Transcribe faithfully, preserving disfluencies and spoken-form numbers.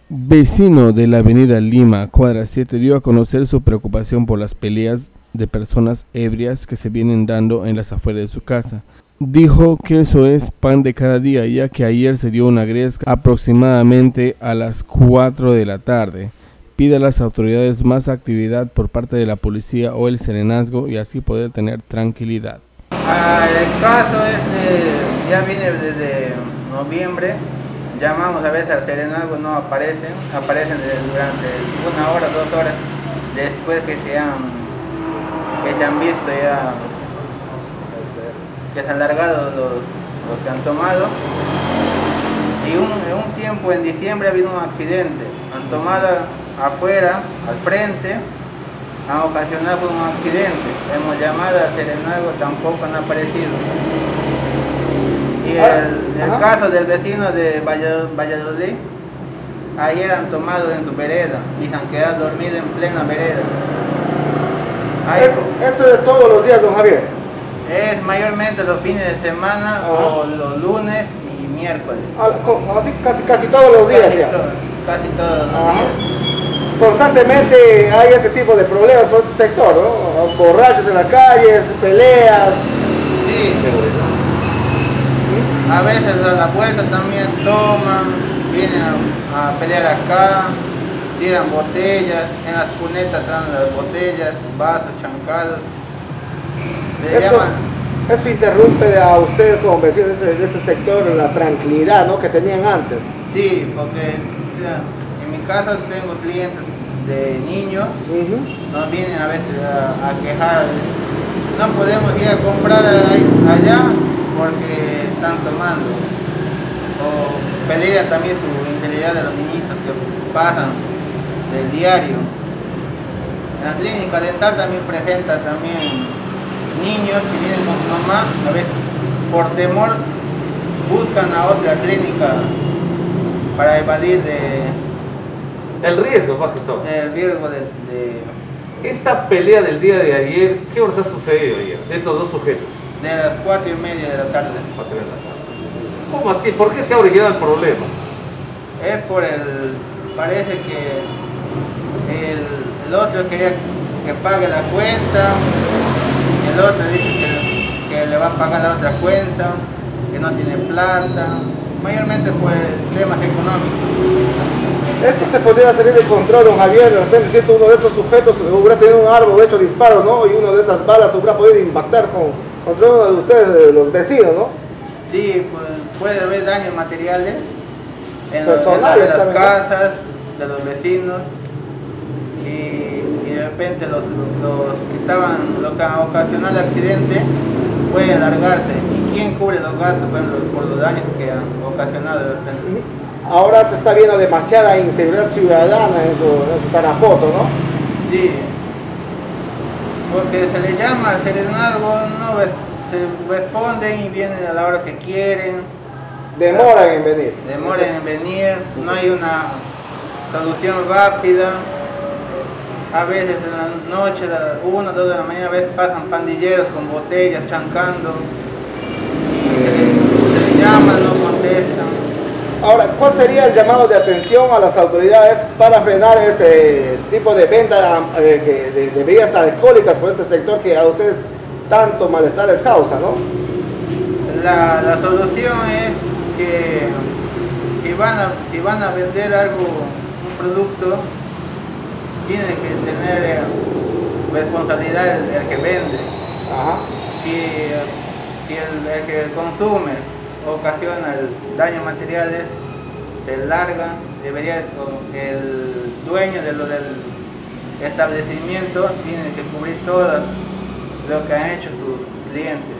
Vecino de la avenida Lima, cuadra siete, dio a conocer su preocupación por las peleas de personas ebrias que se vienen dando en las afueras de su casa. Dijo que eso es pan de cada día, ya que ayer se dio una gresca aproximadamente a las cuatro de la tarde. Pide a las autoridades más actividad por parte de la policía o el serenazgo y así poder tener tranquilidad. Ah, el caso es de, ya viene desde noviembre. Llamamos a veces al serenazgo, no aparecen, aparecen durante una hora, dos horas después que se han, que se han visto ya, que se han largado los, los que han tomado. Y un, en un tiempo, en diciembre, ha habido un accidente, han tomado afuera, al frente, han ocasionado un accidente. Hemos llamado al serenazgo, tampoco han aparecido. Y el, el caso del vecino de Valladolid, ayer han tomado en su vereda y se han quedado dormidos en plena vereda. ¿Esto, ¿Esto es de todos los días, don Javier? Es mayormente los fines de semana. Ajá. O los lunes y miércoles. Así casi, casi todos los días casi ya. To, casi todos los Ajá. días. Constantemente hay ese tipo de problemas por este sector, ¿no? Borrachos en la calle, peleas. Sí. A veces a la vuelta también toman, vienen a, a pelear acá, tiran botellas, en las cunetas traen las botellas, vasos, chancados. Eso, eso interrumpe a ustedes como vecinos de este, de este sector la tranquilidad, ¿no?, que tenían antes. Sí, porque ya, en mi caso tengo clientes de niños, uh-huh. Nos vienen a veces a, a quejar, no podemos ir a comprar ahí, allá porque están tomando, o pelean también su integridad de los niñitos que pasan del diario. En la clínica dental también presenta también niños que vienen con su mamá, a veces por temor buscan a otra clínica para evadir de el riesgo, más que todo. El riesgo de, de esta pelea del día de ayer, ¿qué horas ha sucedido ayer de estos dos sujetos? De las cuatro y media de la tarde. cuatro de la tarde. ¿Cómo así? ¿Por qué se ha originado el problema? Es por el... parece que el, el otro quería que pague la cuenta, el otro dice que, que le va a pagar la otra cuenta, que no tiene plata, mayormente por temas económicos. Esto se podría salir de control, don Javier. De repente, si uno de estos sujetos hubiera tenido un árbol hecho disparo, ¿no?, y uno de estas balas hubiera podido impactar con, contra uno de ustedes, los vecinos, ¿no? Sí, pues puede haber daños materiales en, los, en la, de las casas de los vecinos y, y de repente los, los que estaban, lo que ocasionó el accidente puede alargarse. ¿Y quién cubre los gastos por, los, por los daños que han ocasionado de repente? Ahora se está viendo demasiada inseguridad ciudadana en su, en su Tarapoto, ¿no? Sí, porque se le llama al serenazgo, no se responden y vienen a la hora que quieren. Demoran en venir. Demoran en venir, no hay una solución rápida. A veces en la noche, a las una o dos de la mañana, a veces pasan pandilleros con botellas, chancando. Y se les llama, no contestan. Ahora, ¿cuál sería el llamado de atención a las autoridades para frenar este tipo de venta eh, de, de bebidas alcohólicas por este sector que a ustedes tanto malestar les causa, ¿no? La, la solución es que si van, a, si van a vender algo, un producto, tienen que tener eh, responsabilidad el, el que vende. Ajá. Si, si el, el que consume ocasiona el daño materiales, se larga, debería el dueño de lo del establecimiento tiene que cubrir todo lo que han hecho sus clientes.